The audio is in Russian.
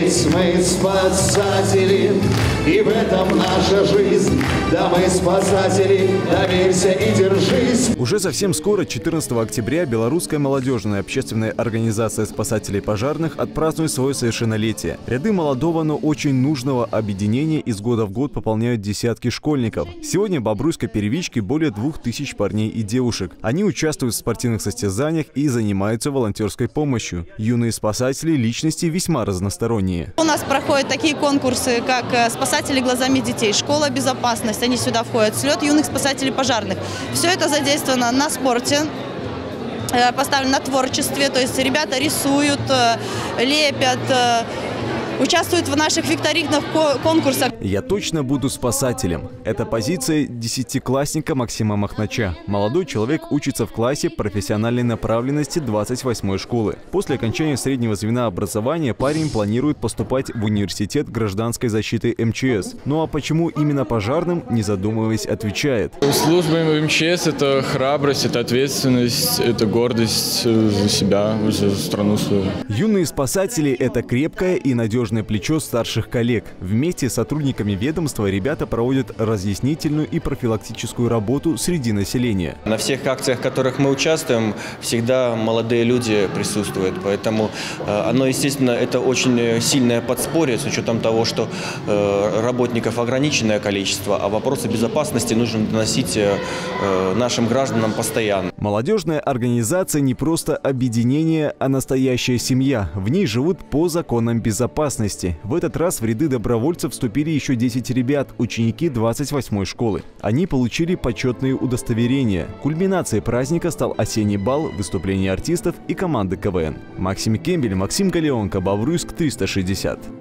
Ведь мы спасатели, и в этом наша жизнь. Да, мы спасатели, доверься и держись. Уже совсем скоро, 14 октября, Белорусская молодежная общественная организация спасателей пожарных отпразднует свое совершеннолетие. Ряды молодого, но очень нужного объединения из года в год пополняют десятки школьников. Сегодня в Бобруйской первичке более 2000 парней и девушек. Они участвуют в спортивных состязаниях и занимаются волонтерской помощью. Юные спасатели – личности весьма разносторонние. У нас проходят такие конкурсы, как «Спасатели глазами детей», «Школа безопасности», они сюда входят, «Слет юных спасателей пожарных». Все это задействовано на спорте, поставлено на творчестве, то есть ребята рисуют, лепят, участвуют в наших викторинных конкурсах. «Я точно буду спасателем». Это позиция десятиклассника Максима Махнача. Молодой человек учится в классе профессиональной направленности 28-й школы. После окончания среднего звена образования парень планирует поступать в университет гражданской защиты МЧС. Ну а почему именно пожарным, не задумываясь, отвечает. Служба в МЧС – это храбрость, это ответственность, это гордость за себя, за страну свою. Юные спасатели – это крепкое и надежное плечо старших коллег. Вместе с сотрудниками ведомства ребята проводят разъяснительную и профилактическую работу среди населения. На всех акциях, в которых мы участвуем, всегда молодые люди присутствуют. Поэтому оно, естественно, это очень сильное подспорье с учетом того, что работников ограниченное количество, а вопросы безопасности нужно доносить нашим гражданам постоянно. Молодежная организация не просто объединение, а настоящая семья. В ней живут по законам безопасности. В этот раз в ряды добровольцев вступили еще 10 ребят, ученики 28-й школы. Они получили почетные удостоверения. Кульминацией праздника стал осенний бал, выступления артистов и команды КВН. Максим Кембель, Максим Галеонко, Бобруйск 360.